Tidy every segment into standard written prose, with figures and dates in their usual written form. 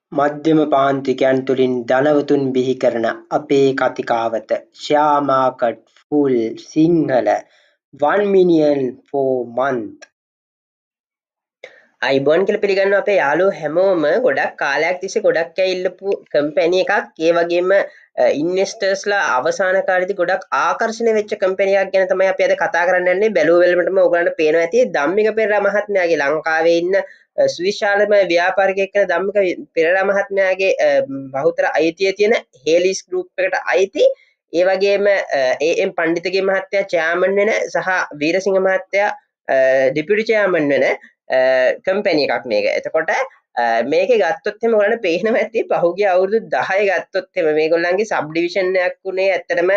මධ්‍යම පාන්තිකයන් තුළින් ධනවතුන් බිහි කරන අපේ කතිකාවත share market full Sinhala 1 million for month. අයිබෝන් කියලා පිළිගන්නවා අපේ යාළුවෝ හැමෝම ගොඩක් කාලයක් තිස්සේ ගොඩක් ඇවිල්ලපු කම්පැනි එකක් ඒ වගේම ඉන්වෙස්ටර්ස්ලා අවසාන කාලේදී ගොඩක් ආකර්ෂණය වෙච්ච කම්පැනි එකක් ගැන තමයි අපි අද කතා කරන්න යන්නේ බැලුව වෙලමටම ඔයගලන්ට පේනවා ඇති ධම්මික පෙරේරා මහත්මයාගේ ලංකාවේ ඉන්න සුවිශාලම ව්‍යාපාරිකයෙක් වෙන ධම්මික පෙරේරා මහත්මයාගේ බහුතර අයිතිය තියෙන හේලිස් ගෲප් එකට අයිති ඒ වගේම ඒ.එම්. පණ්ඩිතගේ මහත්තයා චෙයාමන් වෙන සහ වීරසිංහ මහත්තයා ඩිපියුටි චෙයාමන් වෙන කම්පැනි එකක් මේක. එතකොට මේක ගත්තොත් එහෙම ඔයාලට පේනවා ඇති පහුගිය අවුරුදු 10 ගත්තොත් එහෙම මේගොල්ලන්ගේ සබ් ඩිවිෂන් එකක් උනේ ඇත්තටම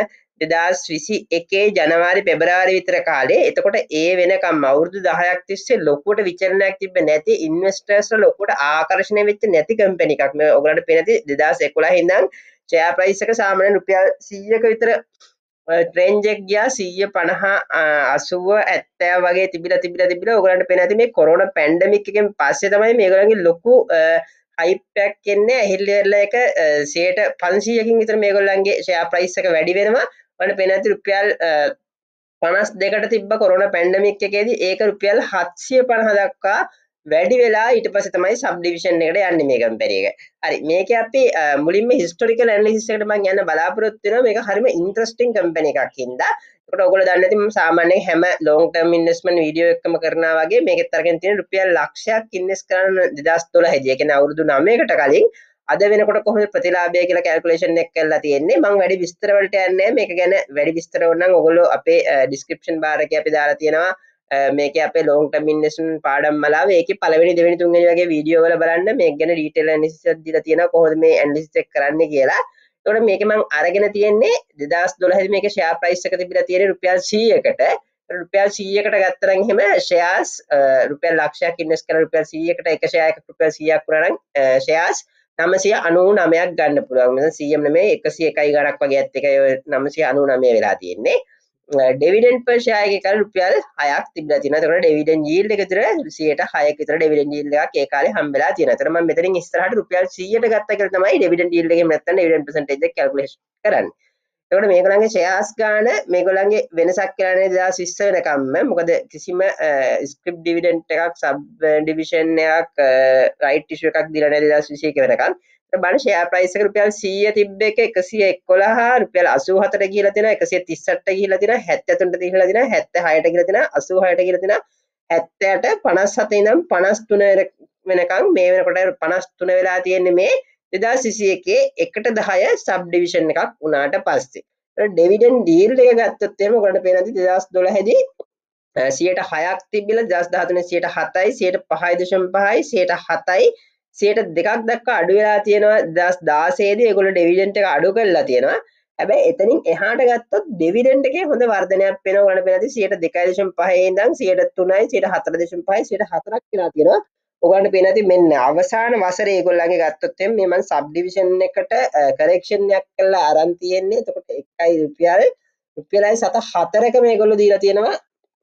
2021 ජනවාරි පෙබරවාරි විතර කාලේ. එතකොට ඒ වෙනකම් අවුරුදු 10ක් තිස්සේ ලොකුවට විචලනයක් තිබ්බේ නැති ඉන්වෙස්ටර්ස්ලා ලොකුවට ආකර්ෂණය වෙච්ච නැති කම්පැනි එකක්. මේ ඔයගොල්ලන්ට පේන ඇති 2011 ඉඳන් ෂෙයා ප්‍රයිස් එක සාමාන්‍යයෙන් රුපියල් 100ක විතර ට්‍රේන්ජ් එක ගියා 150 80 70 වගේ තිබිලා ඔයගලන්ට පේන ඇති මේ කොරෝනා පැන්ඩමික් එකෙන් පස්සේ තමයි මේගොල්ලන්ගේ ලොකු හයිප් එකක් එන්නේ ඇහිල්ලෙලා එක 500කින් විතර මේගොල්ලන්ගේ ෂෙයා ප්‍රයිස් එක වැඩි වෙනවා ඔයාලට පේන ඇති රුපියල් 52කට තිබ්බ කොරෝනා පැන්ඩමික් එකේදී ඒක රුපියල් 750 දක්වා වැඩි වෙලා ඊට පස්සේ තමයි සබ් ඩිවිෂන් එකට යන්නේ මේ කම්පැනි එක. හරි මේකේ අපි මුලින්ම හිස්ටොරිකල් ඇනලිසිස් එකට මම යන්න බලාපොරොත්තු වෙනවා. මේක හරිම ඉන්ටරෙස්ටිං කම්පැනි එකක් හින්දා. ඒකට ඔයගොල්ලෝ දන්නේ නැති මම සාමාන්‍යයෙන් හැම ලොන්ග් ටර්ම් ඉන්වෙස්ට්මන්ට් වීඩියෝ එකකම කරනවා වගේ මේකෙත් අරගෙන තියෙන රුපියල් ලක්ෂයක් ඉන්වෙස්ට් කරන්න 2012 දී. ඒ කියන්නේ අවුරුදු 9කට කලින් අද වෙනකොට කොහොමද ප්‍රතිලාභය කියලා කැල්කියුලේෂන් එක කරලා තියෙන්නේ. මම වැඩි විස්තර වලට යන්නේ නැහැ. මේක ගැන වැඩි විස්තර ඕන නම් ඔයගොල්ලෝ අපේ ඩිස්ක්‍රිප්ෂන් බාර් එකේ අපි දාලා තියෙනවා. මේකේ අපේ ලොන්ග් ටර්ම් ඉන්වෙස්ට්මන්ට් පාඩම් මාලාව ඒකේ පළවෙනි දෙවෙනි තුන්වෙනි වගේ වීඩියෝ වල බලන්න මේක ගැන ඩීටේල් ඇනලිසිස් එකක් දීලා තියෙනවා කොහොමද මේ ඇනලිසිස් එක කරන්නේ කියලා. එතකොට මේකේ මම අරගෙන තියෙන්නේ 2012 දී මේකේ ෂෙයා ප්‍රයිස් එක තිබිලා තියෙන්නේ රුපියල් 100කට. රුපියල් 100කට ගත්තා නම් එහෙම ෂෙයාර්ස් රුපියල් ලක්ෂයක් ඉන්වෙස්ට් කරලා රුපියල් 100කට එක ෂෙයා එකක් රුපියල් 100ක් වුණා නම් ෂෙයාර්ස් 999ක් ගන්න පුළුවන්. මෙතන 100ම නෙමෙයි 101යි ගණක් වගේ ඇත් එකයි 999 වෙලා තියෙන්නේ. ඩෙවිඩන්ඩ් පර් ෂෙයා එකේ කාලේ රුපියල් 6ක් තිබිලා තියෙනවා. ඒතකොට ඩෙවිඩන්ඩ් යීල්ඩ් එක විතර 106ක විතර ඩෙවිඩන්ඩ් යීල්ඩ් එකක් ඒ කාලේ හම්බෙලා තියෙනවා. ඒතර මම මෙතනින් ඉස්සරහට රුපියල් 100ට ගත්තා කියලා තමයි ඩෙවිඩන්ඩ් යීල්ඩ් එකෙන් නැත්නම් ඩෙවිඩන්ඩ් පර්සන්ටේජ් එක කැල්කියුලේට් කරන්නේ. එතකොට මේගොල්ලන්ගේ ෂෙයාර්ස් ගාන මේගොල්ලන්ගේ වෙනසක් කියලා නේද 2020 වෙනකම්ම මොකද කිසිම ස්ක්‍රිප් ඩිවිඩන්ඩ් එකක් සබ් ඩිවිෂන් එකක් රයිට් ඉෂුව එකක් දීලා නැහැ 2021 වෙනකම්. බලන්න ෂෙයා ප්‍රයිස් එක රුපියල් 100 තිබ්බ එක 111 රුපියල් 84ට ගිහිලා තියෙනවා 138ට ගිහිලා තියෙනවා 73ට ගිහිලා තියෙනවා 76ට ගිහිලා තියෙනවා 86ට ගිහිලා තියෙනවා 70ට 57 ඉඳන් 53 වෙනකම් මේ වෙනකොට 53 වෙලා තියෙන්නේ මේ 2021 එකට 10 සබ් ඩිවිෂන් එකක් වුණාට පස්සේ. ඩිවිඩන්ඩ් යීල්ඩ් එක ගත්තොත් එහෙම ඔයගොල්ලන්ට පේනවා 2012 දී 106ක් තිබිලා 2013 107යි 105.5යි 107යි 102ක් දක්වා අඩු වෙලා තියෙනවා 2016 දී ඒගොල්ලෝ ඩිවිඩන්ඩ් එක අඩු කරලා තියෙනවා. හැබැයි එතනින් එහාට ගත්තොත් ඩිවිඩන්ඩ් එකේ හොඳ වර්ධනයක් වෙනවා. ඔයාලට පේනවා 2.5 ඉඳන් 3.3යි 4.5යි 4ක් වෙලා තියෙනවා. ඔයගොල්ලන්ට පේනවා ඇති මෙන්න අවසාන වසරේ ඒගොල්ලන්ගේ ගත්තොත් එම් මේ මම සබ් ඩිවිෂන් එකට කරෙක්ෂන් එකක් කරලා අරන් තියෙන්නේ. එතකොට එකයි රුපියලයි 7.4ක මේගොල්ලෝ දීලා තියෙනවා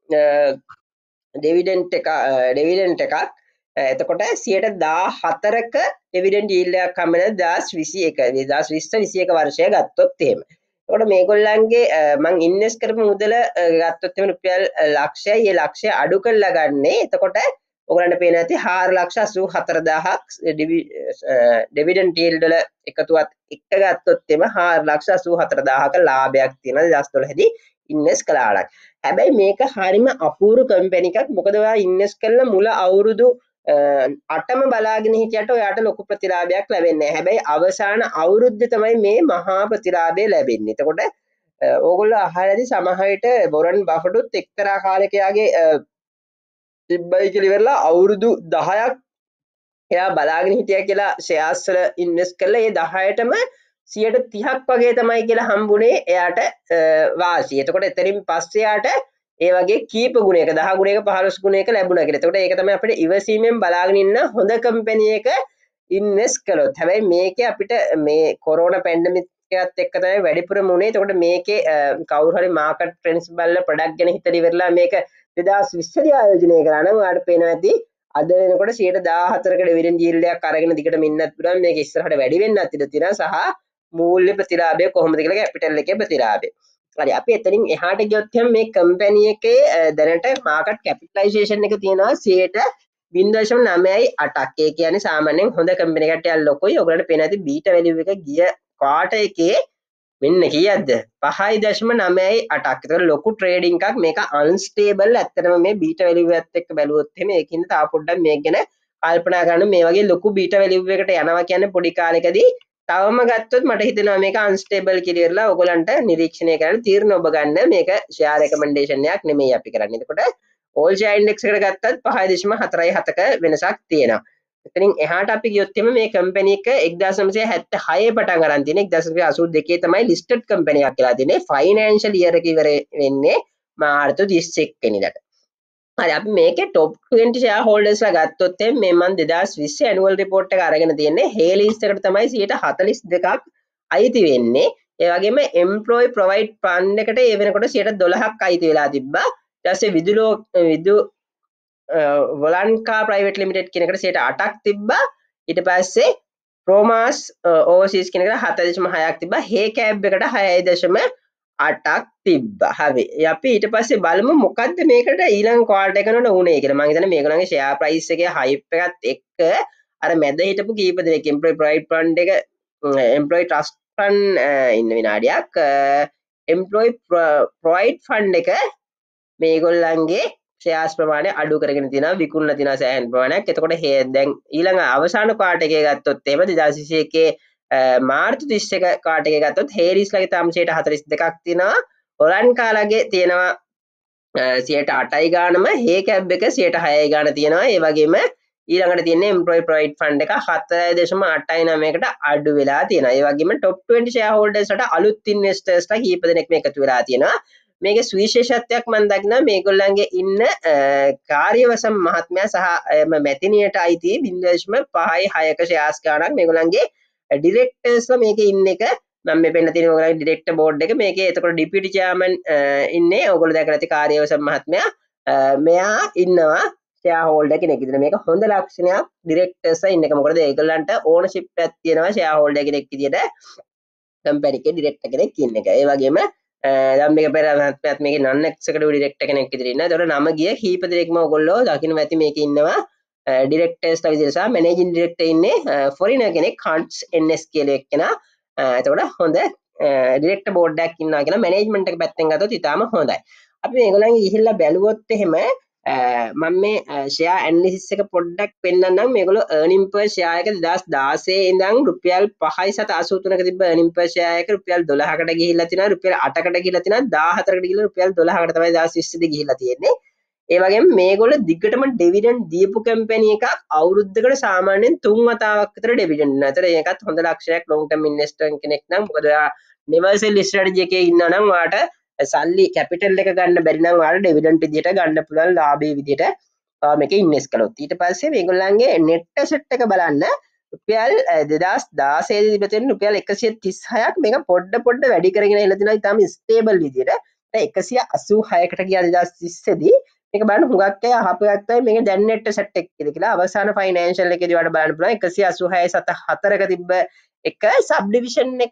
ඩෙවිඩන්ඩ් එකක්. එතකොට 14ක ඩිවිඩන්ඩ් යීල්ඩ් එකක් හම්බ වෙනවා 2021 2020 වර්ෂය ගත්තොත් එහෙම. එතකොට මේගොල්ලන්ගේ මං ඉන්වෙස්ට් කරපු මුදල ගත්තොත් එහෙම රුපියල් ලක්ෂයයි. ඒ ලක්ෂය අඩු කරලා ගන්නේ. එතකොට ඔයගලන්ට පේනවා ඇති 4,84,000ක් ඩිවිඩන්ඩ් යීල්ඩ් වල එකතුවත් එක ගත්තොත් එම 4,84,000ක ලාභයක් තියෙනවා 2012 දී ඉන්වෙස්ට් කළා. හැබැයි මේක හරිම අපූර්ව කම්පැනි එකක්. මොකද ඔයා ඉන්වෙස්ට් කරන මුල අවුරුදු 8ම බලාගෙන හිටියට ඔයාට ලොකු ප්‍රතිලාභයක් ලැබෙන්නේ නැහැ. හැබැයි අවසාන අවුරුද්දේ තමයි මේ මහා ප්‍රතිලාභය ලැබෙන්නේ. එතකොට ඕගොල්ලෝ අහලා ඇති සමහර විට වොරන් බෆට්ත් එක්තරා කාලයක යාගේ තිබ්බයි කියලා ඉවරලා අවුරුදු 10ක් එයා බලාගෙන හිටියා කියලා ෂෙයාර්ස් වල ඉන්වෙස්ට් කරලා ඒ 10ටම 30ක් වගේ තමයි කියලා හම්බුනේ එයාට වාසිය. එතකොට එතනින් පස්සේ එයාට ඒ වගේ කීප ගුණයක 10 ගුණයක 15 ගුණයක ලැබුණා කියලා. එතකොට ඒක තමයි අපිට ඉවසීමෙන් බලාගෙන ඉන්න හොඳ කම්පැනි එක ඉන්වෙස්ට් කළොත්. හැබැයි මේකේ අපිට මේ කොරෝනා පැන්ඩමික් එකත් එක්ක තමයි වැඩිපුරම උනේ. එතකොට මේකේ කවුරු හරි මාකට් ට්‍රෙන්ඩ්ස් බලලා ප්‍රොඩක්ට් ගැන හිතලා ඉවරලා මේක 2020 දී ආයෝජනය කරා නම් ඔයාලට පේනවා ඇති අද වෙනකොට 14%ක ඩිවිඩන්ඩ් yield එකක් අරගෙන දිගටම ඉන්නත් පුළුවන්. මේක ඉස්සරහට වැඩි වෙන්නත් ඉඩ තියෙනවා සහ මූල්‍ය ප්‍රතිලාභය කොහොමද කියලා කැපිටල් එකේ ප්‍රතිලාභය. හරි අපි එතනින් එහාට ගියොත් එහෙනම් මේ කම්පැනි එකේ දැනට මාකට් කැපිටලයිසේෂන් එක තියෙනවා 0.9.8ක්. ඒ කියන්නේ සාමාන්‍යයෙන් හොඳ කම්පැනි එකකට ටිකක් ලොකුයි. ඔයගොල්ලන්ට පේන ඇති බීටා වැලියු එක ගිය ක්වාටර් එකේ මෙන්න කීයක්ද 5.9.8ක්. ඒතකොට ලොකු ට්‍රේඩින් එකක්. මේක අන්ස්ටේබල්. ඇත්තටම මේ බීටා වැලියු එකත් එක්ක බැලුවොත් එහෙම ඒකින්ද තා පොඩ්ඩක් මේක ගැන කල්පනා කරන්න. මේ වගේ ලොකු බීටා වැලියු එකකට යනවා කියන්නේ පොඩි කාලෙකදී තවම ගත්තොත් මට හිතෙනවා මේක අන්ස්ටේබල් කියලා ඔයගොල්ලන්ට නිරීක්ෂණය කරන්න තීරණ ඔබ ගන්න. මේක ෂෙයා රෙකමෙන්ඩේෂන් එකක් නෙමෙයි අපි කරන්නේ. එතකොට ඕල් ෂෙයා ඉන්ඩෙක්ස් එකට ගත්තත් 5.47ක වෙනසක් තියෙනවා. එතනින් එහාට අපි ගියොත් එimhe මේ කම්පැනි එක 1976 පටන් අරන් තියෙන 1982 තමයි ලිස්ටඩ් කම්පැනි එකක් කියලා තියෙන්නේ. ෆයිනෑන්ෂල් ඉයර් එක ඉවර වෙන්නේ මාර්තු 31 වෙනිදාට. හරි අපි මේකේ top 20 share holders ලා ගත්තොත් මේ මම 2020 annual report එක අරගෙන තියෙන්නේ හේලිස් එකට තමයි 42ක් අයිති වෙන්නේ. ඒ වගේම employee provide fund එකට ඒ වෙනකොට 12ක් අයිති වෙලා තිබ්බා. ඊට පස්සේ විදු වලන්කා ප්‍රයිවට් ලිමිටඩ් කියන එකට 8ක් තිබ්බා. ඊට පස්සේ ප්‍රෝමාස් ඕවර්සීස් කියන එකට 7.6ක් තිබ්බා. හේ කැබ් එකට 6.8ක් තිබ්බා. හරි. අපි ඊට පස්සේ බලමු මොකද්ද මේකට ඊළඟ ක්වාර්ටර් එක කරනකොට උනේ කියලා. මම හිතන්නේ මේගොල්ලන්ගේ ෂෙයා ප්‍රයිස් එකේ හයිප් එකත් එක්ක අර මැද හිටපු කීප දෙනෙක් එම්ප්ලොයි ප්‍රොවයිඩ් ෆන්ඩ් එක එම්ප්ලොයි ට්‍රස්ට් ෆන්ඩ් ඉන්න විනාඩියක් එම්ප්ලොයි ප්‍රොවයිඩ් ෆන්ඩ් එක මේගොල්ලන්ගේ ෂෙයාර්ස් ප්‍රමාණය අඩු කරගෙන තියෙනවා විකුණලා තියෙනවා සෑහෙන ප්‍රමාණයක්. එතකොට දැන් ඊළඟ අවසාන ක්වාර්ටර් එකේ ගත්තොත් එහෙම 2021 මාර්තු 31 ක්වාර්ටර් එකේ ගත්තොත් හේරිස්ලාගේ තාම 42ක් තියෙනවා. ඔලන්කාලාගේ තියෙනවා 8යි ගානම හේ කැබ් එක 6යි ගාන තියෙනවා. ඒ වගේම ඊළඟට තියෙන්නේ එම්ප්ලොයි ප්‍රොවයිඩ් ෆන්ඩ් එක 7.89කට අඩු වෙලා තියෙනවා. ඒ වගේම top 20 share holders ට අලුත් ඉන්වෙස්ටර්ස්ලා කීප දෙනෙක් මේ එකතු වෙලා තියෙනවා. මේකේ සුවිශේෂත්වයක් මම දකිනවා මේගොල්ලන්ගේ ඉන්න කාර්යවසම් මහත්මයා සහ මැතිනියට අයිති 0.5-6ක ෂෙයාර්ස් ගාණක් මේගොල්ලන්ගේ ඩිරෙක්ටර්ස්ලා මේකේ ඉන්න එක මම මේ පෙන්න තියෙන ඔයගොල්ලන්ගේ ඩිරෙක්ටර් බෝඩ් එක මේකේ එතකොට ඩිපියුටි චෙයාර්මන් ඉන්නේ ඔයගොල්ලෝ දැකලා ඇති කාර්යවසම් මහත්මයා මෙයා ඉන්නවා ෂෙයා හෝල්ඩර් කෙනෙක් විදිහට. මේක හොඳ ලක්ෂණයක් ඩිරෙක්ටර්ස්ලා ඉන්න එක. මොකද ඒගොල්ලන්ට ඕනර්ෂිප් එකක් තියෙනවා ෂෙයා හෝල්ඩර් කෙනෙක් විදිහට කම්පැනි එකේ ඩිරෙක්ටර් කෙනෙක් ඉන්න එක. ඒ වගේම දැන් මේක පෙර මහත්මයාත් මේකේ නන් එක්සිකියුටිව් ඩිරෙක්ටර් කෙනෙක් විදිහට ඉන්නවා. ඒතකොට නම ගිය කීප දෙනෙක්ම ඔයගොල්ලෝ දකින්න ඇති මේකේ ඉන්නවා ඩිරෙක්ටර්ස්ලා විදිහට සහ මැනේජින් ඩිරෙක්ටර් ඉන්නේ ෆොරිනර් කෙනෙක් හන්ට්ස් NS කියලා එක්කෙනා. එතකොට හොඳ ඩිරෙක්ටර් බෝඩ් එකක් ඉන්නවා කියලා මැනේජ්මන්ට් එක පැත්තෙන් ගත්තොත් ඉතාලම හොඳයි. අපි මේගොල්ලන්ගේ ගිහිල්ලා බැලුවොත් එහෙම මම මේ ෂෙයා ඇනලිසිස් එක පොඩ්ඩක් පෙන්නන්නම්. මේගොල්ලෝ earning per share එක 2016 ඉඳන් රුපියල් 5.83ක තිබ්බ earning per share එක රුපියල් 12කට ගිහිල්ලා තිනවා, රුපියල් 8කට ගිහිල්ලා තිනවා, 14කට ගිහිල්ලා රුපියල් 12කට තමයි 2020 දී ගිහිල්ලා තියෙන්නේ. ඒ වගේම මේගොල්ලෝ දිගටම ඩිවිඩන්ඩ් දීපු කම්පැනි එකක් අවුරුද්දකට සාමාන්‍යයෙන් 3 වතාවක් විතර ඩිවිඩන්ඩ් දෙනවා. ඒතර ඒකත් හොඳ ලක්ෂණයක් long term investor කෙනෙක් නම්. මොකද never sell strategy එකේ ඉන්නා නම් ඔයාට සල්ලි කැපිටල් එක ගන්න බැරි නම් ඔයාලා ඩිවිඩන්ඩ් විදියට ගන්න පුළුවන් ලාභයේ විදියට මේක ඉන්වෙස්ට් කළොත්. ඊට පස්සේ මේගොල්ලන්ගේ net asset එක බලන්න රුපියල් 2016 දී තිබෙන රුපියල් 136ක් මේක පොඩ වැඩි කරගෙන එලා තිනවා. ඊටම ස්ටේබල් විදියට. දැන් 186කට ගියා 2020 දී. මේක බලන්න හුඟක් අය අහපුවක් තමයි මේක දැන් net asset එක කියලා. අවසාන ෆයිනෑන්ෂල් එකේදී ඔයාලට බලන්න පුළුවන් 186.4ක තිබ්බ එක සබ්ඩිවිෂන් එක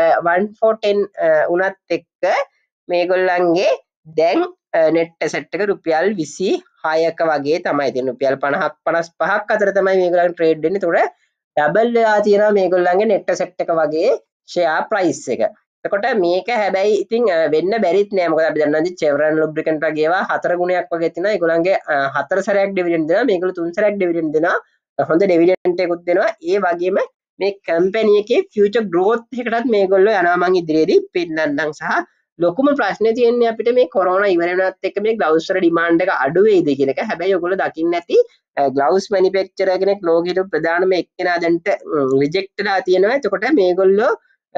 1/4 උනත් එක්ක මේගොල්ලන්ගේ දැන් net asset එක රුපියල් 26ක වගේ තමයි තියෙන්නේ. රුපියල් 50ක් 55ක් අතර තමයි මේගොල්ලන් ට්‍රේඩ් වෙන්නේ. ඒතකොට ඩබල් වෙලා තියෙනවා මේගොල්ලන්ගේ net asset එක වගේ share price එක. එතකොට මේක හැබැයි ඉතින් වෙන්න බැරිත් නෑ. මොකද අපි දන්නවා චෙවරන් ලුබ්‍රිකන්ට් වගේ ඒවා 4 ගුණයක් වගේ තියෙනවා. ඒගොල්ලන්ගේ 4 සැරයක් ඩිවිඩන්ඩ් දෙනවා. මේගොල්ලෝ 3 සැරයක් ඩිවිඩන්ඩ් දෙනවා. හොඳ ඩිවිඩන්ඩ් එකකුත් දෙනවා. ඒ වගේම මේ කම්පැනි එකේ ෆියුචර් growth එකටත් මේගොල්ලෝ යනවා මං ඉදිරියේදී පෙන්නන්නම්. සහ ලොකුම ප්‍රශ්නේ තියෙන්නේ අපිට මේ කොරෝනා ඉවර වෙනවත් එක්ක මේ ග්ලව්ස් වල ඩිමාන්ඩ් එක අඩු වෙයිද කියන එක. හැබැයි ඔයගොල්ලෝ දකින්න ඇති ග්ලව්ස් මැනුෆැක්චරර් කෙනෙක් ලෝකෙට ප්‍රධානම එක්කෙනා දැන්ට රිජෙක්ට් වෙලා තියෙනවා. එතකොට මේගොල්ලෝ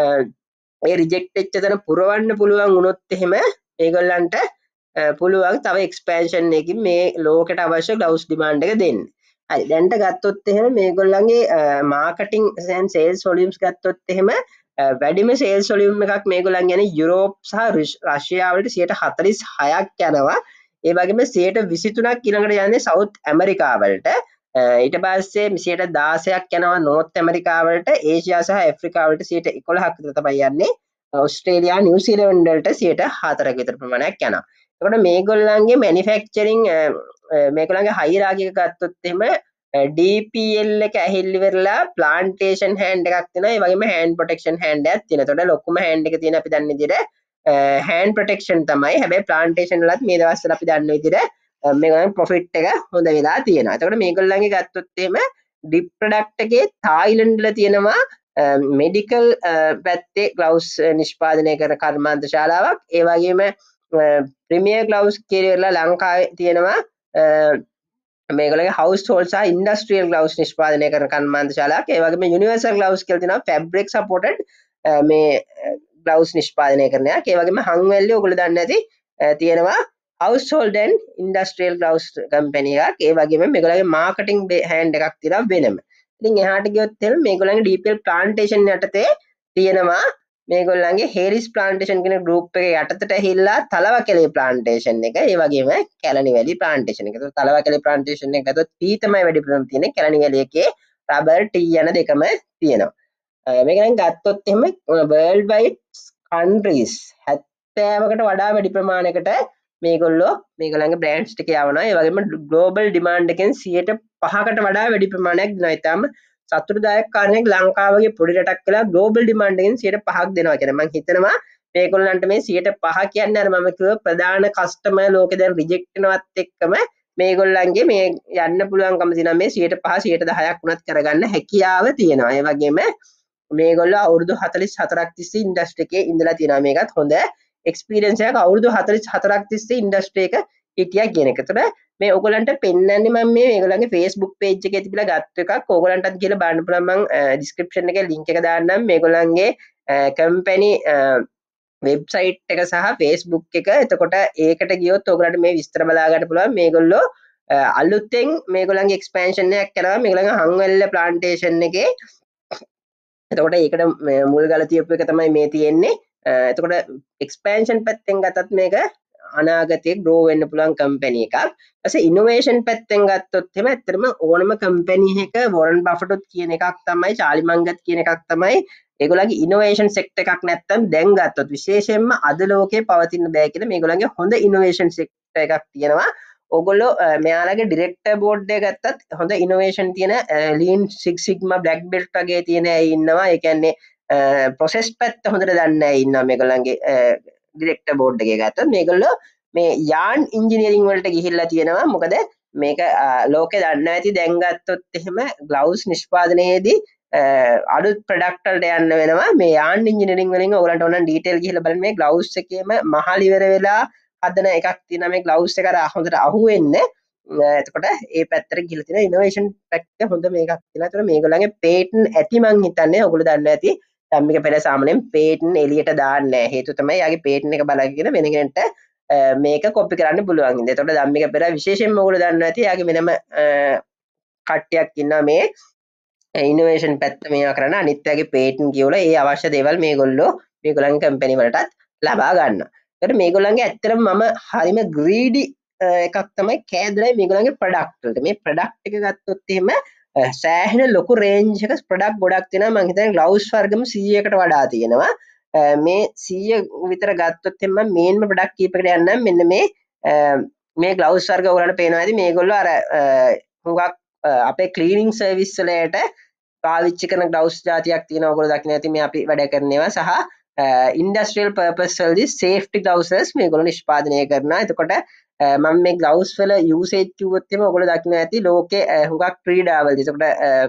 ඒ රිජෙක්ට් වෙච්ච තැන පුරවන්න පුළුවන් වුණොත් එහෙම මේගොල්ලන්ට පුළුවන් තව එක්ස්පැන්ෂන් එකකින් මේ ලෝකෙට අවශ්‍ය ග්ලව්ස් ඩිමාන්ඩ් එක දෙන්න. හරි දැන්ට ගත්තොත් එහෙම මේගොල්ලන්ගේ මාකටිං and sales volumes ගත්තොත් එහෙම වැඩිම සේල්ස් වොලියුම් එකක් මේගොල්ලන් කියන්නේ යුරෝප් සහ රෂ්‍යාව වලට 46ක් යනවා. ඒ වගේම 23ක් ඊළඟට යන්නේ සවුත් ඇමරිකාවලට. ඊට පස්සේ 16ක් යනවා නෝර්ත් ඇමරිකාවලට, ඒෂියා සහ ඇෆ්‍රිකාවලට 11ක් විතර තමයි යන්නේ. ඔස්ට්‍රේලියා නිව්සීලන්ඩ් වලට 4ක විතර ප්‍රමාණයක් යනවා. එතකොට මේගොල්ලන්ගේ මැනුෆැක්චරින් මේගොල්ලන්ගේ හයිරාකි එක ගත්තොත් එහෙම DPL එක ඇහිල්ලි වෙරලා ප්ලාන්ටේෂන් හෑන්ඩ් එකක් තියෙනවා. ඒ වගේම හෑන්ඩ් ප්‍රොටෙක්ෂන් හෑන්ඩ් එකක් තියෙනවා. එතකොට ලොකුම හෑන්ඩ් එක තියෙන අපි දන්න විදිහට හෑන්ඩ් ප්‍රොටෙක්ෂන් තමයි. හැබැයි ප්ලාන්ටේෂන් වලත් මේ දවස්වල අපි දන්න විදිහට මේගොල්ලන් ප්‍රොෆිට් එක හොඳ වෙලා තියෙනවා. එතකොට මේගොල්ලන්ගේ ගත්තොත් එහෙම ඩිප් ප්‍රොඩක්ට් එකේ තායිලන්ඩ් වල තියෙනවා මෙඩිකල් පැත්තේ ග්ලව්ස් නිෂ්පාදනය කරන කර්මාන්ත ශාලාවක්. ඒ වගේම ප්‍රීමියර් ග්ලව්ස් කියලා ලංකාවේ තියෙනවා මේගොල්ලන්ගේ හවුස් හෝල්ඩ් සහ ඉන්ඩස්ට්‍රියල් ග්ලව්ස් නිෂ්පාදනය කරන කර්මාන්ත ශාලාවක්. ඒ වගේම යුනිවර්සල් ග්ලව්ස් කියලා තියෙනවා ෆැබ්‍රික් සපෝටඩ් මේ ග්ලව්ස් නිෂ්පාදනය කරන එකක්. ඒ වගේම හංවැල්ලේ ඔයගොල්ලෝ දන්නේ නැති තියෙනවා household and industrial gloves company එකක්. ඒ වගේම මේගොල්ලන්ගේ marketing hand එකක් තියෙනවා වෙනම. ඉතින් එහාට ගියොත් එහෙනම් මේගොල්ලන්ගේ DPL plantation යටතේ තියෙනවා මේගොල්ලන්ගේ Harris plantation කියන group එක යටතට ඇහිලා තලවකැලේ plantation එක. ඒ වගේම කැලණි වැලි plantation එක. ඒතකොට තලවකැලේ plantation එක ගත්තොත් tea තමයි වැඩිපුරම තියෙන්නේ. කැලණි වැලි එකේ rubber tea යන දෙකම තියෙනවා. මේක දැන් ගත්තොත් එහෙම world wide countries 70කට වඩා වැඩි ප්‍රමාණයකට මේගොල්ලන්ගේ බ්‍රෑන්ඩ්ස් ටික යවනවා. ඒ වගේම ග්ලෝබල් ඩිමාන්ඩ් එකෙන් 5%කට වඩා වැඩි ප්‍රමාණයක් දෙනවා. ඊටම සතුටුදායක කාරණයක් ලංකාවගේ පොඩි රටක් වෙලා ග්ලෝබල් ඩිමාන්ඩ් එකෙන් 5%ක් දෙනවා කියලා. මම හිතනවා මේගොල්ලන්ට මේ 5% කියන්නේ අර මම කිව්ව ප්‍රධාන කස්ටමර් ලෝකේ දැන් රිජෙක්ට් වෙනවත් එක්කම මේගොල්ලන්ගේ මේ යන්න පුළුවන්කම තියෙනවා මේ 5% 10ක් වුණත් කරගන්න හැකියාව තියෙනවා. ඒ වගේම මේගොල්ලෝ අවුරුදු 44ක් තිස්සේ ඉන්ඩස්ට්‍රි එකේ ඉඳලා තියෙනවා. මේකත් හොඳ එක්ස්පීරියන්ස් එකක්. අවුරුදු 44ක් තිස්සේ ඉන්ඩස්ට්‍රි එක හිටියා කියන එක. ඒතර මේ ඔයගලන්ට පෙන්නන්නේ මම මේගොල්ලන්ගේ Facebook page එකේ තිබිලා ගත්ත එකක්. ඔයගලන්ටත් කියලා බලන්න පුළුවන්. මම description එකේ link එක දාන්නම්. මේගොල්ලන්ගේ company වෙබ්සයිට් එක සහ Facebook එක. එතකොට ඒකට ගියොත් ඔයගලන්ට මේ විස්තර බලා ගන්න පුළුවන්. මේගොල්ලෝ අලුතෙන් මේගොල්ලන්ගේ එක්ස්පැන්ෂන් එකක් කරනවා. මේගොල්ලන්ගේ හංවැල්ල ප්ලාන්ටේෂන් එකේ. එතකොට ඒකට මුල් ගල තියපු එක තමයි මේ තියෙන්නේ. එතකොට එක්ස්පැන්ෂන් පැත්තෙන් ගත්තත් මේක අනාගතයේ ග්‍රෝ වෙන්න පුළුවන් කම්පැනි එකක්. ඊපස්සේ ඉනෝවේෂන් පැත්තෙන් ගත්තොත් එහෙම ඇත්තටම ඕනම කම්පැනි එකක වොරන් බෆටොත් කියන එකක් තමයි, චාලි මංගත් කියන එකක් තමයි ඒගොල්ලන්ගේ ඉනෝවේෂන් සෙක්ටර් එකක් නැත්තම් දැන් ගත්තොත් විශේෂයෙන්ම අද ලෝකේ පවතින බෑ කියලා මේගොල්ලන්ගේ හොඳ ඉනෝවේෂන් සෙක්ටර් එකක් තියෙනවා. ඔගොල්ලෝ මෙයාලගේ ඩිරෙක්ටර් බෝඩ් එක ගත්තත් හොඳ ඉනෝවේෂන් තියෙන lean six sigma black belt වගේ තියෙන අය ඉන්නවා. ඒ කියන්නේ ප්‍රොසෙස් පැත්ත හොඳට දන්න අය ඉන්නවා මේගොල්ලන්ගේ ඩිරෙක්ටර් බෝඩ් එකේ ගත්තොත්. මේගොල්ලෝ මේ යාන් ඉංජිනියරින් වලට ගිහිල්ලා තියෙනවා. මොකද මේක ලෝකේ දන්නවා ඇති දැන් ගත්තොත් එහෙම ග්ලව්ස් නිෂ්පාදනයේදී අලුත් ප්‍රොඩක්ට් වලට යන්න වෙනවා. මේ යාන් ඉංජිනියරින් වලින් ඔයගලන්ට ඕන ඩීටේල් ගිහිල්ලා බලන්න මේ ග්ලව්ස් එකේම මහල් ඉවර වෙලා හදන එකක් තියෙනවා. මේ ග්ලව්ස් එක අර හොඳට අහුවෙන්න. එතකොට ඒ පැත්තට ගිහිල්ලා තියෙන ඉනෝවේෂන් පැත්ත හොඳ මේකක් තියෙනවා. ඒතර මේගොල්ලන්ගේ පේටන්ට් ඇති මං හිතන්නේ ඔයගොල්ලෝ දන්නවා ඇති. ධම්මික පෙර සාමාන්‍යයෙන් පේටන්ට් එළියට දාන්නේ නැහැ. හේතුව තමයි යාගේ පේටන්ට් එක බලගෙන වෙන කෙනෙක්ට මේක කොපි කරන්න පුළුවන් ඉඳ. එතකොට ධම්මික පෙර විශේෂයෙන්ම ඔයගොල්ලෝ දන්නවා ඇති යාගේ වෙනම කට්ටියක් ඉන්නවා මේ ඉනෝවේෂන් පැත්ත මේවා කරන්න. අනිත් යාගේ පේටන්ට් කියවලා ඒ අවශ්‍ය දේවල් මේගොල්ලන්ගේ කම්පැනි වලටත් ලබා ගන්නවා. ඒකට මේගොල්ලන්ගේ ඇත්තටම මම හරිම ග්‍රීඩි එකක් තමයි කෑදරයි මේගොල්ලන්ගේ ප්‍රොඩක්ට් වලට. මේ ප්‍රොඩක්ට් එක ගත්තොත් එහෙම සෑහෙන ලොකු රේන්ජ් එක ප්‍රොඩක්ට් ගොඩක් තියෙනවා. මම හිතන්නේ ග්ලව්ස් වර්ගම 100කට වඩා තියෙනවා. මේ 100 විතර ගත්තොත් එහෙම මේන්ම ප්‍රොඩක්ට් කීපයකට යන්නම්. මෙන්න මේ ග්ලව්ස් වර්ග ඔයගලන්ට පේනවා ඇති. මේගොල්ලෝ අර හුඟක් අපේ ක්ලීනින් සර්විස් වලට පාවිච්චි කරන ග්ලව්ස් జాතියක් තියෙනවා. ඔයගොල්ලෝ දකින්න ඇති මේ අපි වැඩ කරන ඒවා සහ ඉන්ඩස්ට්‍රියල් පර්පස් වලදී සේෆ්ටි ග්ලව්සස් මේගොල්ලෝ නිෂ්පාදනය කරනවා. එතකොට මම මේ ග්ලව්ස් වල යූසේජ් කිව්වොත් එහෙම ඔයගොල්ලෝ දකින්න ඇති ලෝකේ හුඟක් ක්‍රීඩාවලදී. එතකොට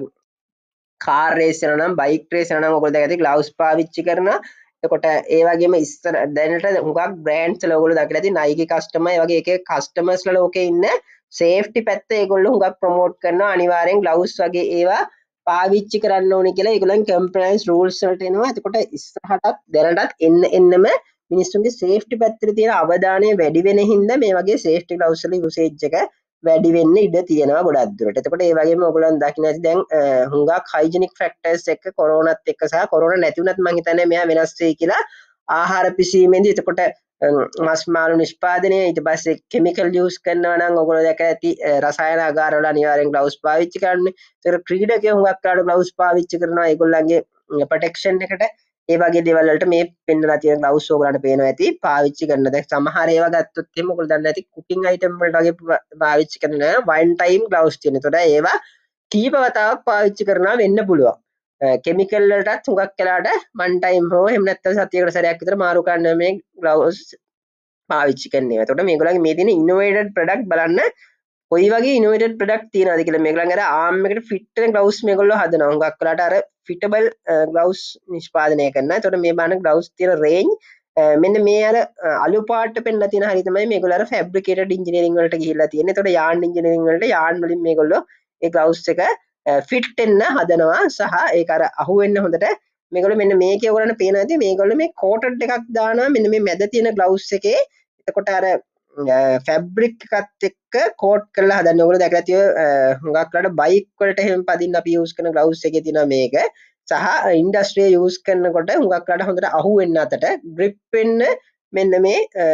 කාර් රේස් යනවා නම්, බයික් රේස් යනවා නම් ඔයගොල්ලෝ දැක ඇති ග්ලව්ස් පාවිච්චි කරනවා. එතකොට ඒ වගේම ඉස්සර දැනට හුඟක් බ්‍රෑන්ඩ්ස් වල ඔයගොල්ලෝ දකින්න ඇති Nike කස්ටමර්, ඒ වගේ එක එක කස්ටමර්ස් ලා ලෝකේ ඉන්න සේෆ්ටි පැත්ත ඒගොල්ලෝ හුඟක් ප්‍රොමෝට් කරනවා. අනිවාර්යෙන් ග්ලව්ස් වගේ ඒවා පාවිච්චි කරන්න ඕනේ කියලා ඒගොල්ලන් කම්ප්ලයන්ස් රූල්ස් වලට එනවා. එතකොට ඉස්සරහටත් දැනටත් එන්නම මිනිස්සුන්ගේ සේෆ්ටි පැත්තට තියෙන අවධානය වැඩි වෙන හින්දා මේ වගේ සේෆ්ටි ග්ලව්ස් වල යූසේජ් එක වැඩි වෙන්න ඉඩ තියෙනවා ගොඩක් දුරට. එතකොට ඒ වගේම ඔයගොල්ලන් දකින්න ඇති දැන් හුඟක් හයිජිනික් ෆැක්ටර්ස් එක්ක කොරෝනාත් එක්ක සහ කොරෝනා නැති වුණත් මම හිතන්නේ මෙයා වෙනස් වෙයි කියලා ආහාර පිසීමේදී. එතකොට මස් මාළු නිෂ්පාදනය ඊට පස්සේ කෙමිකල් යූස් කරනවා නම් ඔයගොල්ලෝ දැකලා ඇති රසායනාගාර වල අනිවාර්යෙන් ග්ලව්ස් පාවිච්චි කරන්නේ. ඒතර ක්‍රීඩකයෝ හුඟක් කාට ග්ලව්ස් පාවිච්චි කරනවා ඒගොල්ලන්ගේ ප්‍රොටෙක්ෂන් එකට. ඒ වගේ දේවල් වලට මේ පෙන්නලා තියෙන ග්ලව්ස් ඕගොල්ලන්ට පේනවා ඇති පාවිච්චි කරන. දැන් සමහර ඒවා ගත්තොත් එහෙම ඔයගොල්ලෝ දන්නේ නැති කුකින් අයිටම් වලට වගේ පාවිච්චි කරන වයින් ටයිම් ග්ලව්ස් තියෙන. ඒතකොට ඒවා කීප වතාවක් පාවිච්චි කරනවා වෙන්න පුළුවන්. කෙමිකල් වලටත් හුඟක් වෙලාට වන් ටයිම් හෝ එහෙම නැත්නම් සතියකට සැරයක් විතර මාරු කරන්න මේ ග්ලව්ස් පාවිච්චි කරන්නේ. එතකොට මේගොල්ලන්ගේ මේ තියෙන ඉනෝවේටඩ් ප්‍රොඩක්ට් බලන්න කොයි වගේ ඉනෝවේටඩ් ප්‍රොඩක්ට් තියෙනවද කියලා. මේගොල්ලන්ගේ අර ආම් එකට ෆිට වෙන ග්ලව්ස් මේගොල්ලෝ හදනවා. හුඟක් වෙලාට අර ෆිටබල් ග්ලව්ස් නිෂ්පාදනය කරනවා. එතකොට මේ බලන්න ග්ලව්ස් තියෙන රේන්ජ් මෙන්න මේ අර අලු පාට පෙන්නලා තියෙන හරිය තමයි මේගොල්ලෝ අර ෆැබ්‍රිකේටඩ් ඉන්ජිනියරින් වලට ගිහිල්ලා තියෙන්නේ. එතකොට යාන් ඉන්ජිනියරින් වලට යාන් වලින් මේගොල්ලෝ ඒ ග්ලව්ස් එක ෆිට් වෙන්න හදනවා සහ ඒක අර අහුවෙන්න හොඳට මේගොල්ලෝ මෙන්න මේකේ ඔයගොල්ලන්ට පේනවා ඇති මේගොල්ලෝ මේ කෝටඩ් එකක් දානවා මෙන්න මේ මැද තියෙන ග්ලව්ස් එකේ. එතකොට අර ෆැබ්‍රික් එකත් එක්ක කෝට් කරලා හදන්නේ. ඔයගොල්ලෝ දැකලා තියෙන හුඟක් වෙලාට බයික් වලට එහෙම පදින්න අපි යූස් කරන ග්ලව්ස් එකේ තියෙනවා මේක. සහ ඉන්ඩස්ට්‍රිය යූස් කරනකොට හුඟක් වෙලාට හොඳට අහුවෙන්න අතට ග්‍රිප් වෙන්න මෙන්න මේ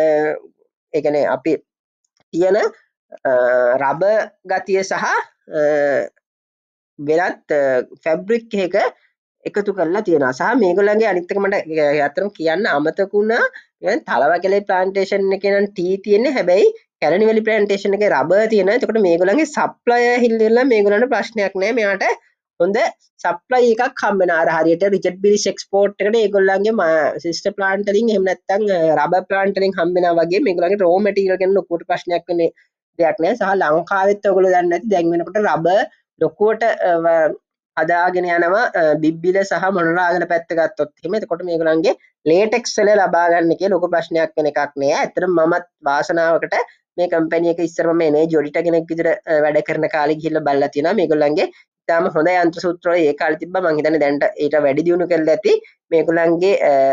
ඒ කියන්නේ අපි තියෙන රබර් ගතිය සහ වෙනත් ෆැබ්‍රික් එක එකතු කරලා තියෙනවා. සහ මේගොල්ලන්ගේ අනිත් එක මට අතරම කියන්න අමතක වුණා. දැන් තලවකැලේ ප්ලාන්ටේෂන් එකේ නම් ටී තියෙන්නේ. හැබැයි කැලණිවැලි ප්ලාන්ටේෂන් එකේ රබර් තියෙනවා. එතකොට මේගොල්ලන්ගේ සප්ලයර් හිල්ලෙලා මේගොල්ලන්ට ප්‍රශ්නයක් නැහැ. මෙයාට හොඳ සප්ලයි එකක් හම්බ වෙනවා. අර හරියට රිචඩ් බිරිස් එක්ස්පෝර්ට් එකට ඒගොල්ලන්ගේ සිස්ටර් ප්ලාන්ට් වලින් එහෙම නැත්නම් රබර් ප්ලාන්ට් වලින් හම්බ වෙනවා වගේ මේගොල්ලන්ගේ රෝ මැටීරියල් ගැන ලොකුවට ප්‍රශ්නයක් වෙන්නේ දෙයක් නැහැ. සහ ලංකාවෙත් ඔයගොල්ලෝ දන්නේ නැති දැන් වෙනකොට රබර් ලොකුවට හදාගෙන යනවා බිබ්බිල සහ මොනරාගල පැත්ත ගත්තොත් එහෙම. එතකොට මේගොල්ලන්ගේ ලේටෙක්ස් වල ලබා ගන්න එකේ ලොකු ප්‍රශ්නයක් වෙන එකක් නෑ. ඇත්තටම මමත් වාසනාවකට මේ කම්පැනි එක ඉස්සර මම එනර්ජි ඔඩිටර් කෙනෙක් විදිහට වැඩ කරන කාලේ ගිහිල්ලා බලලා තියෙනවා. මේගොල්ලන්ගේ ඉතාලම හොඳ යන්ත්‍ර සූත්‍ර වල ඒ කාලේ තිබ්බා. මම හිතන්නේ දැන්ට ඊට වැඩි දියුණු කරලා ඇති. මේගොල්ලන්ගේ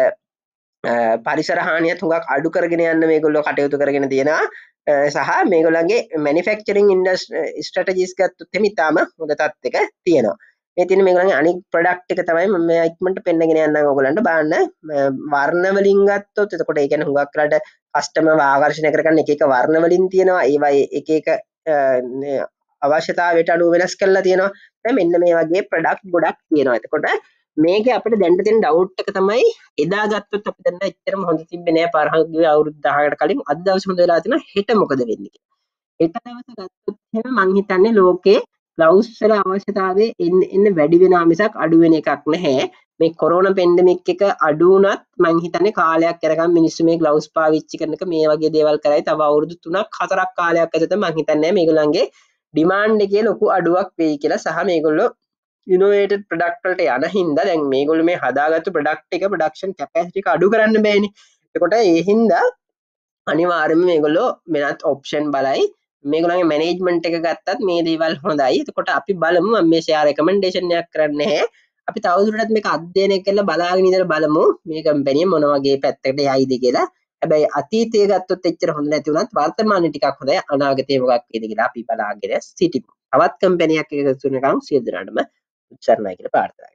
පරිසර හානියත් හුඟක් අඩු කරගෙන යන්න මේගොල්ලෝ කටයුතු කරගෙන තියෙනවා. සහ මේගොල්ලන්ගේ මැනුෆැක්චරින් ස්ට්‍රැටජිස් ගත්තොත් එහෙම ඉතාලම හොඳ තත්ත්වයක තියෙනවා. මේ තියෙන මේගොල්ලන්ගේ අනිත් ප්‍රොඩක්ට් එක තමයි මම මේ ඉක්මනට පෙන්නගෙන යන්නම් ඔයගොල්ලන්ට බලන්න. වර්ණ වලින් ගත්තොත් එතකොට ඒ කියන්නේ හුඟක් වෙලාට කස්ටමර්ව ආකර්ෂණය කරගන්න එක එක වර්ණ වලින් තියෙනවා. ඒවා එක එක අවශ්‍යතාවයට අනුව වෙනස් කරලා තියෙනවා. දැන් මෙන්න මේ වගේ ප්‍රොඩක්ට් ගොඩක් තියෙනවා. එතකොට මේකේ අපිට දැන් තියෙන ඩවුට් එක තමයි එදා ගත්තොත් අපි දැන් එච්චරම හොඳ තිබ්බේ නෑ පාරහගේ අවුරුදු 10කට කලින්. අද දවසේ හොඳ වෙලා තියෙනවා. හෙට මොකද වෙන්නේ කියලා. හෙට දවස ගත්තොත් එහෙම මං හිතන්නේ ලෝකේ ග්ලව්ස් වල අවශ්‍යතාවය එන්න වැඩි වෙනවා මිසක් අඩු වෙන එකක් නැහැ. මේ කොරෝනා පැන්ඩමික් එක අඩු වුණත් මං හිතන්නේ කාලයක් යනකම් මිනිස්සු මේ ග්ලව්ස් පාවිච්චි කරන එක මේ වගේ දේවල් කරයි. තව අවුරුදු 3ක් 4ක් කාලයක් ඇතුළත මං හිතන්නේ මේගොල්ලන්ගේ ඩිමාන්ඩ් එකේ ලොකු අඩුවක් වෙයි කියලා. සහ මේගොල්ලෝ ඉනෝවේටඩ් ප්‍රොඩක්ට් වලට යන හින්දා දැන් මේගොල්ලෝ මේ හදාගත්තු ප්‍රොඩක්ට් එක ප්‍රොඩක්ෂන් කැපැසිටි එක අඩු කරන්න බෑනේ. එතකොට ඒ හින්දා අනිවාර්යයෙන්ම මේගොල්ලෝ වෙනත් ඔප්ෂන් බලයි. මේගොල්ලන්ගේ මැනේජ්මන්ට් එක ගත්තත් මේ දේවල් හොඳයි. එතකොට අපි බලමු. මම මේ ෂෙයා රෙකමෙන්ඩේෂන් එකක් කරන්නේ නැහැ. අපි තවදුරටත් මේක අධ්‍යයනය කරලා බලාගෙන ඉඳලා බලමු මේ කම්පැනි මොන වගේ පැත්තකට යයිද කියලා. හැබැයි අතීතයේ ගත්තොත් එච්චර හොඳ නැති වුණත් වර්තමානයේ ටිකක් හොඳයි. අනාගතයේ මොකක් වෙයිද කියලා අපි බලාගෙන සිටිමු. තවත් කම්පැනියක් එකතු වෙනකම් සියලු දෙනාටම උත්සාහයි කියලා ප්‍රාර්ථනා